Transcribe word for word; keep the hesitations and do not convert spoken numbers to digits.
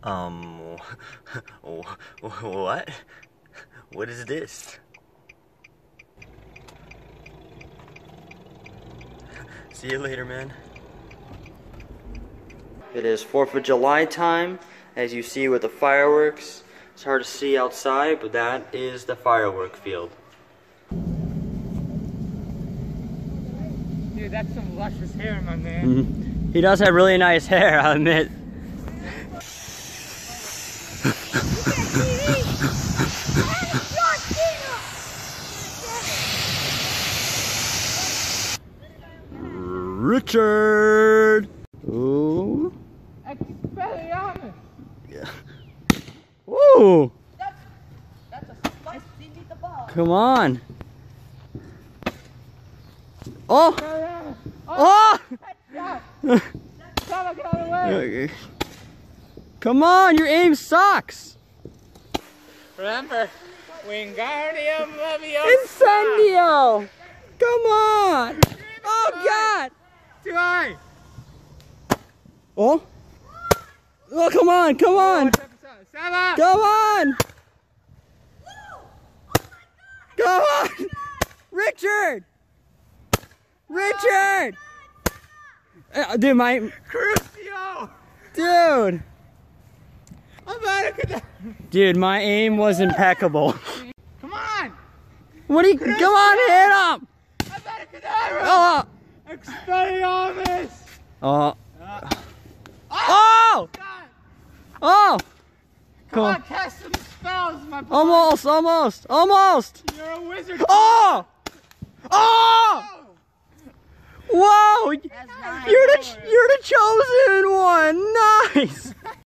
Um, what? What is this? See you later, man. It is fourth of July time, as you see with the fireworks. It's hard to see outside, but that is the firework field. Dude, that's some luscious hair, my man. Mm-hmm. He does have really nice hair, I'll admit. Richard! Ooh. Expelliarmus! Yeah. Woo! That's, that's a slice beneath the ball. Come on. Oh! Oh! Oh! Come get out of the way! Come on, your aim sucks! Remember, Wingardium Leviosa! Incendio! Come on! Oh God! Too high! Oh! Oh, come on, come on! Seven! Come on! Come on! Richard! Richard! Uh, dude, my... Crucio! Dude! I'm out of control! Dude, my aim was impeccable. Come on! What do you... Come on, hit him! I'm out of control! Oh! Expelliarmus! Oh! Uh, Oh! God. Oh! Come on, cast some spells, my boy! Almost, almost, almost! You're a wizard! Oh! Oh! Whoa! You're the, you're the chosen one! Nice!